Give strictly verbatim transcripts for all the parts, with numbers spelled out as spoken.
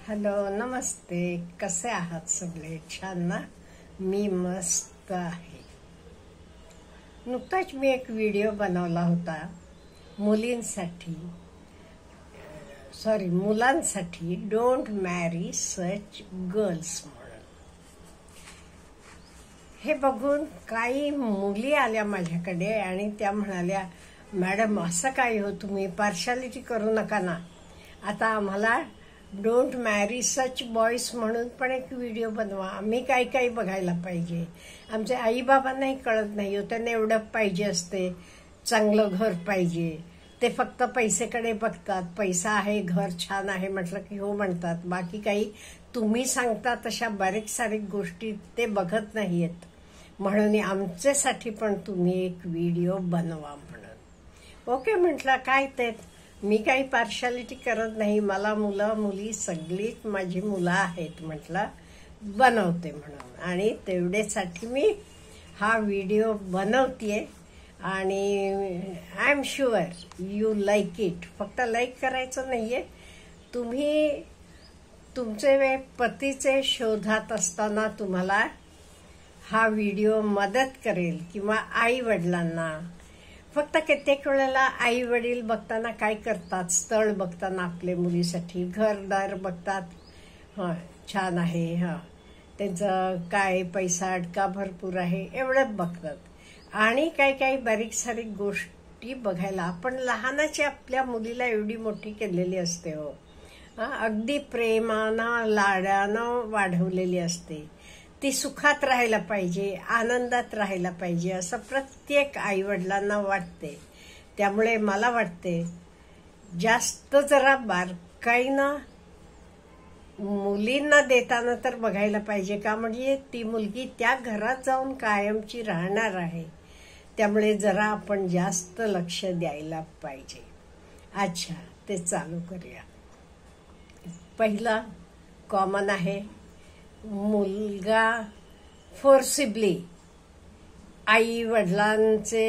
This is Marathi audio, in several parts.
हॅलो, नमस्ते. कसे आहात सगळे? छान ना? मी मस्त आहे. नुकताच मी एक व्हिडिओ बनवला होता मुलींसाठी सॉरी मुलांसाठी डोंट मॅरी सच गर्ल्स म्हणून. हे बघून काही मुली आल्या माझ्याकडे आणि त्या म्हणाल्या, मॅडम असं काय हो, तुम्ही पार्शालिटी करू नका ना. आता आम्हाला डोंट मॅरी सच बॉयज म्हणून पण एक व्हिडिओ बनवा. आम्ही काही काही बघायला पाहिजे. आमचे आई बाबांनाही कळत नाही हो, त्यांना एवढं पाहिजे असते, चांगलं घर पाहिजे. ते फक्त पैसेकडे बघतात. पैसा आहे, घर छान आहे म्हटलं की हो म्हणतात. बाकी काही तुम्ही सांगता तशा बारीक सारीक गोष्टी ते बघत नाहीयेत. म्हणून आमच्यासाठी पण तुम्ही एक व्हिडिओ बनवा म्हणून. ओके म्हटलं, काय ते मी काही पार्शालिटी करत नाही. मला मुलं मुली सगळीच माझी मुलं आहेत म्हटलं, बनवते म्हणून. आणि तेवढ्यासाठी मी हा व्हिडिओ बनवतेय आणि I am sure you like it. फक्त लाईक करायचं नाहीये. तुम्ही तुमचे पतीचे शोधात असताना तुम्हाला हा व्हिडिओ मदत करेल किंवा आई वडिलांना. फक्त कित्येक वेळेला आई वडील बघताना काय करतात, स्थळ बघताना आपले मुलीसाठी घरदार बघतात, हां छान आहे, हां त्यांचं काय पैसा अडका भरपूर आहे एवढंच बघतात. आणि काही काही बारीक सारीक गोष्टी बघायला. आपण लहानाची आपल्या मुलीला एवढी मोठी केलेली असते हो, अगदी प्रेमानं लाडानं वाढवलेली असते. ती सुखात राहायला पाहिजे, आनंदात राहायला पाहिजे असं प्रत्येक आईवडिलांना वाटते. त्यामुळे मला वाटते जास्त जरा बारकाईनं मुलींना देताना तर बघायला पाहिजे, का म्हणजे ती मुलगी त्या घरात जाऊन कायमची राहणार आहे. त्यामुळे जरा आपण जास्त लक्ष द्यायला पाहिजे. अच्छा, ते चालू करूया. पहिला कॉमन आहे, मुलगा फोर्सिबली आई वडिलांचे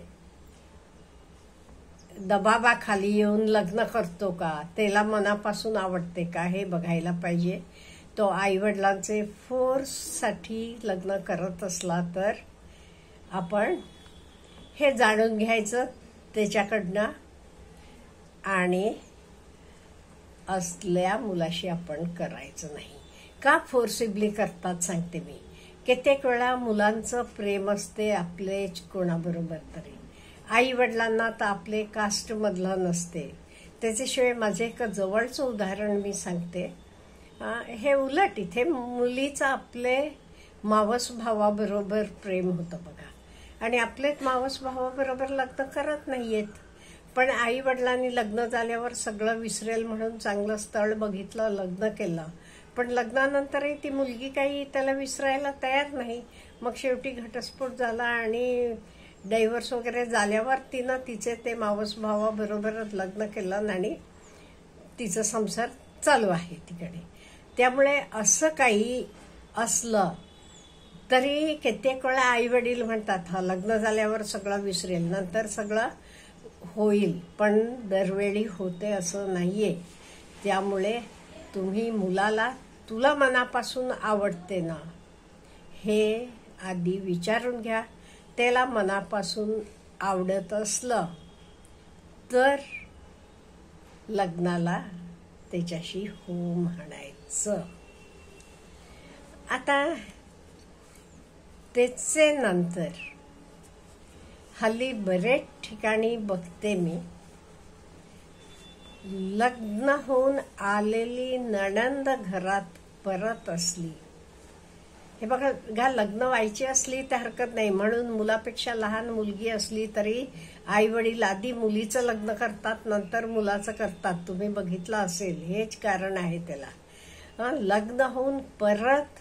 दबावाखाली येऊन लग्न करतो का, त्याला मनापासून आवडते का हे बघायला पाहिजे. तो आई वडिलांचे फोर्ससाठी लग्न करत असला तर आपण हे जाणून घ्यायचं त्याच्याकडनं. आणि असल्या मुलाशी आपण करायचं नाही. का फोर्सिबली करतात सांगते मी. कित्येक वेळा मुलांचं प्रेम असते आपले कोणाबरोबर तरी, आई वडिलांना तर आपले कास्ट मधलं नसते. त्याच्याशिवाय माझे एक जवळचं उदाहरण मी सांगते. हे उलट इथे मुलीचं आपले मावस भावाबरोबर प्रेम होतं बघा, आणि आपलेच मावस भावाबरोबर लग्न करत नाहीयेत. पण आई वडिलांनी लग्न झाल्यावर सगळं विसरेल म्हणून चांगलं स्थळ बघितलं, लग्न केलं. पण लग्नानंतरही ती मुलगी काही त्याला विसरायला तयार नाही. मग शेवटी घटस्फोट झाला आणि डायव्हर्स वगैरे झाल्यावर तिनं तिचे ते मावस भावाबरोबरच लग्न केलं आणि तिचा संसार चालू आहे तिकडे. त्यामुळे असं काही असलं तरी कित्येक वेळा आई वडील म्हणतात हा लग्न झाल्यावर सगळं विसरेल, नंतर सगळं होईल. पण दरवेळी होते असं नाहीये. त्यामुळे तुम्ही मुलाला तुला मनापासून आवडते ना हे आधी विचारून घ्या. त्याला मनापासून आवडत असलं तर लग्नाला त्याच्याशी हो म्हणायचं. आता त्याचे नंतर हल्ली बरेच ठिकाणी बघते मी, लग्न होऊन आलेली नणंद घरात परत असली, हे बघा घ्या, लग्न व्हायची असली तर हरकत नाही, म्हणून मुलापेक्षा लहान मुलगी असली तरी आई वडील आधी मुलीचं लग्न करतात, नंतर मुलाचं करतात. तुम्ही बघितलं असेल, हेच कारण आहे त्याला. लग्न होऊन परत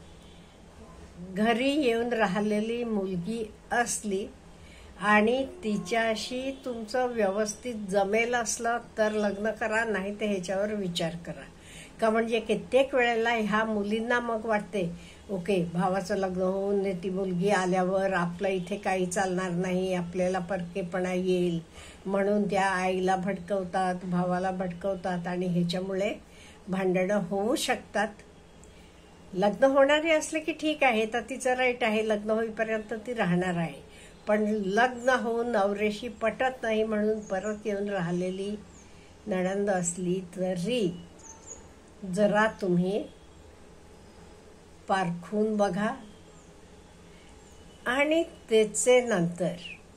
घरी येऊन राहिलेली मुलगी असली आणि तिच्याशी तुमचं व्यवस्थित जमेल असलं तर लग्न करा, नाही तर ह्याच्यावर विचार करा. का म्हणजे कित्येक वेळेला ह्या मुलींना मग वाटते ओके भावाचं लग्न होऊन ती मुलगी आल्यावर आपलं इथे काही चालणार नाही, आपल्याला परकेपणा येईल म्हणून त्या आईला भडकवतात, भावाला भडकवतात आणि ह्याच्यामुळे भांडणं होऊ शकतात. लग्न होणारे असले की ठीक आहे, तर तिचं राईट आहे, लग्न होईपर्यंत ती राहणार आहे. पण लग्न होऊन नवऱ्याशी पटत नाही म्हणून परत येऊन राहिलेली नणंद असली तरी जरा तुम्ही पारखून बघा. आणि त्याचे नंतर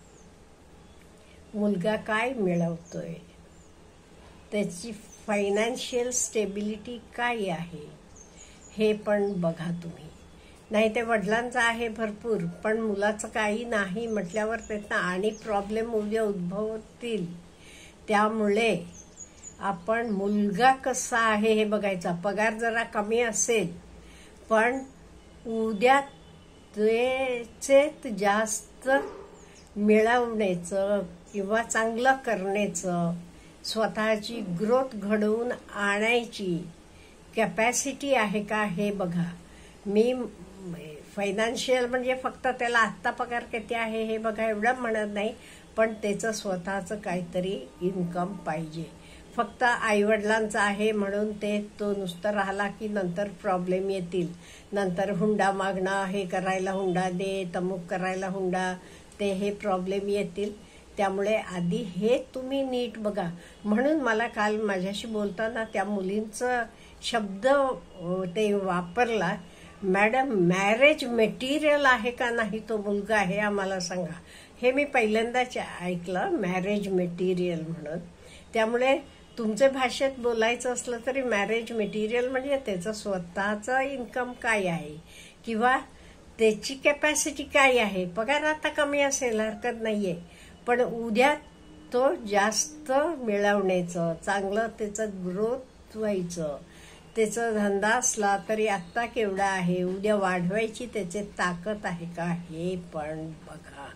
मुलगा काय मिळवतोय, त्याची फायनान्शियल स्टेबिलिटी काय आहे हे पण बघा तुम्ही. नाही ते वडिलांचं आहे भरपूर, पण मुलाचं काही नाही म्हटल्यावर त्यातनं आणि प्रॉब्लेम उद्या उद्भवतील. त्यामुळे आपण मुलगा कसा आहे हे बघायचा. पगार जरा कमी असेल पण उद्या त्याचे जास्त मिळवण्याचं किंवा चांगलं करण्याचं, स्वतःची ग्रोथ घडवून आणायची कॅपॅसिटी आहे का हे बघा. मी फायनान्शियल म्हणजे फक्त त्याला आत्ता पगार किती आहे हे बघा एवढं म्हणत नाही, पण त्याचं स्वतःचं काहीतरी इन्कम पाहिजे. फक्त आईवडिलांचं आहे म्हणून ते तो नुसतं राहिला की नंतर प्रॉब्लेम येतील. नंतर हुंडा मागणं, हे करायला हुंडा दे, तमुक करायला हुंडा, ते हे प्रॉब्लेम येतील. त्यामुळे आधी हे तुम्ही नीट बघा. म्हणून मला काल माझ्याशी बोलताना त्या मुलींचं शब्द ते वापरला, मॅडम मॅरेज मटेरियल आहे का नाही तो मुलगा हे आम्हाला सांगा. हे मी पहिल्यांदाच ऐकलं, मॅरेज मटेरियल म्हणून. त्यामुळे तुमच्या भाषेत बोलायचं असलं तरी मॅरेज मटेरियल म्हणजे त्याचं स्वतःचं इन्कम काय आहे किंवा त्याची कॅपॅसिटी काय आहे. पगार आता कमी असेल हरकत नाहीये, पण उद्या तो जास्त मिळवण्याचं, चांगलं त्याचं ग्रोथ व्हायचं, त्याचा धंदा असला तरी आत्ता केवढा आहे, उद्या वाढवायची त्याची ताकद आहे का हे पण बघा.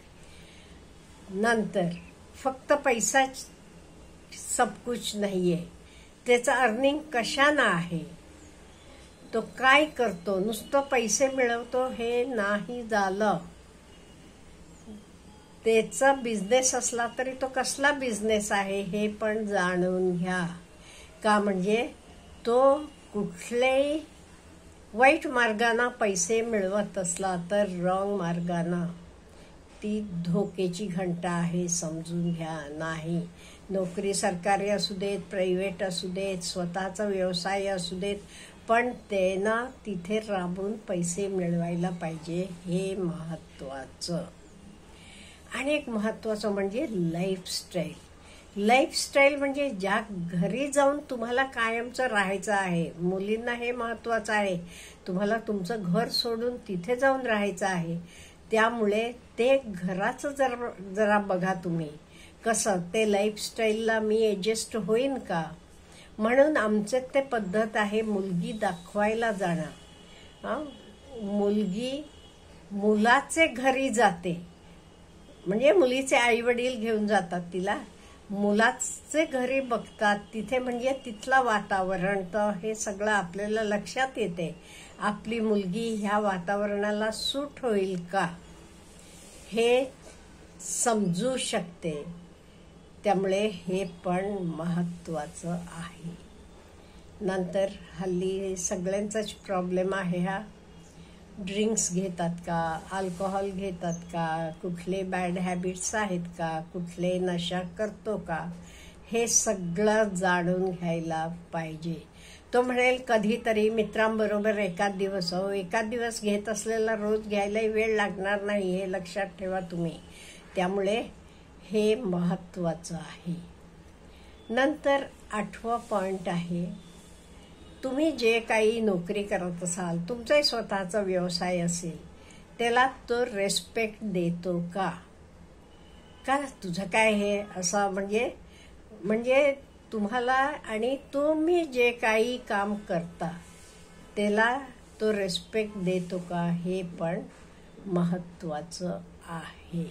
नंतर फक्त पैसा सब कुछ नाहीये, त्याचं अर्निंग कशानं आहे, तो काय करतो, नुसतं पैसे मिळवतो हे नाही झालं. त्याचा बिझनेस असला तरी तो कसला बिझनेस आहे हे पण जाणून घ्या. का म्हणजे तो कुठल्याही वाईट मार्गाने पैसे मिळवत असला तर रॉंग मार्गाने ती धोक्याची घंटा आहे, समजून घ्या. नाही नोकरी सरकारी असू देत, प्रायव्हेट असू देत, स्वतःचा व्यवसाय असू देत, पण त्यानं तिथे राबून पैसे मिळवायला पाहिजे, हे महत्वाचं. आणि एक महत्वाचं म्हणजे लाईफस्टाईल. लाईफस्टाईल म्हणजे ज्या घरी जाऊन तुम्हाला कायमचं राहायचं आहे. मुलींना हे महत्वाचं आहे, तुम्हाला तुमचं घर सोडून तिथे जाऊन राहायचं आहे. त्यामुळे ते घराचं जरा जरा बघा तुम्ही कसं, ते लाईफस्टाईलला मी ऍडजस्ट होईन का. म्हणून आमचं ते पद्धत आहे मुलगी दाखवायला जाणं. मुलगी मुलाचे घरी जाते म्हणजे मुलीचे आई वडील घेऊन जातात तिला, मुलाचे घरी बघतात तिथे म्हणजे तिथलं वातावरण, तर हे सगळं आपल्याला लक्षात येते. आपली मुलगी ह्या वातावरणाला सूट होईल का हे समजू शकते. त्यामुळे हे पण महत्वाचं आहे. नंतर हल्ली सगळ्यांचाच प्रॉब्लेम आहे हा. ड्रिंक्स घेतात का, अल्कोहोल घेतात का, कुठले बॅड हॅबिट्स आहेत का, कुठले नशा करतो का, हे सगळं जाणून घ्यायला पाहिजे. तो म्हणेल कधीतरी मित्रांबरोबर एकाच दिवस, हो एकाच दिवस घेत असलेला रोज घ्यायलाही वेळ लागणार नाही, हे लक्षात ठेवा तुम्ही. त्यामुळे हे महत्वाचं आहे. नंतर आठवा पॉइंट आहे, तुम्ही जे काही नोकरी करत असाल, तुमचाही स्वतःचा व्यवसाय असेल, त्याला तो रेस्पेक्ट देतो का. का तुझं काय हे असं म्हणजे म्हणजे तुम्हाला आणि तुम्ही जे काही काम करता त्याला तो रेस्पेक्ट देतो का हे पण महत्वाचं आहे.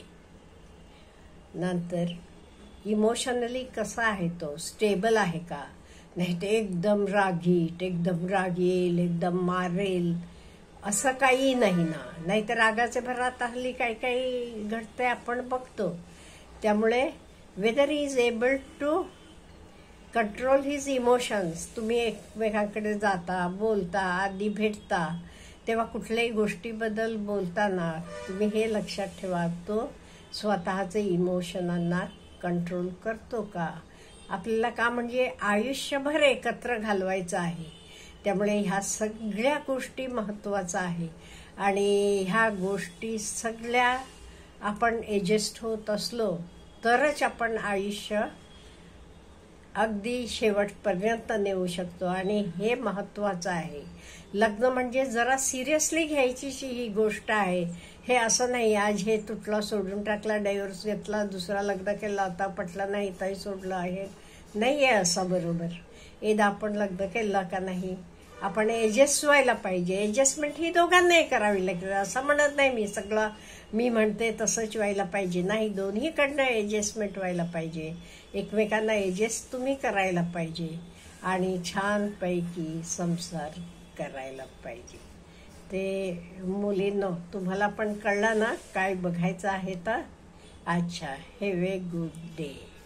नंतर इमोशनली कसा आहे तो, स्टेबल आहे का. नाही ते एकदम रागीट, एकदम रागेल, एकदम मारेल असं काही नाही ना. नाही तर रागाच्या भरात हल्ली काही काही घडतंय आपण बघतो. त्यामुळे weather is able to control his emotions. तुम्ही एकमेकांकडे जाता, बोलता, आधी भेटता, तेव्हा कुठल्याही गोष्टीबद्दल बोलताना तुम्ही हे लक्षात ठेवा, तो स्वतःचे इमोशनांना कंट्रोल करतो का. आपल्याला का म्हणजे आयुष्यभर एकत्र घालवायचं आहे, त्यामुळे ह्या सगळ्या गोष्टी महत्त्वाच्या आहे. आणि ह्या गोष्टी सगळ्या आपण ॲडजस्ट होत असलो तरच आपण आयुष्य अगदी शेवटपर्यंत नेऊ शकतो. आणि हे महत्त्वाचं आहे. लग्न म्हणजे जरा सिरियसली घ्यायची ही गोष्ट आहे. हे असं नाही आज हे तुटला, सोडून टाकला, डायव्होर्स घेतला, दुसरा लग्न केला, आता पटला नाही ताई सोडलं आहे, नाही आहे असं. बरोबर एकदा आपण लग्न केलं का नाही, आपण ॲडजस्ट व्हायला पाहिजे. ॲडजस्टमेंट ही दोघांनाही करावी लागेल असं म्हणत नाही मी. सगळं मी म्हणते तसंच व्हायला पाहिजे नाही, दोन्हीकडनं ॲडजस्टमेंट व्हायला पाहिजे. एकमेकांना ॲडजस्ट तुम्ही करायला पाहिजे आणि छानपैकी संसार करायला पाहिजे. ते मुलींनो तुम्हाला पण कळलं ना काय बघायचं आहे तर. अच्छा, हॅव ए गुड डे.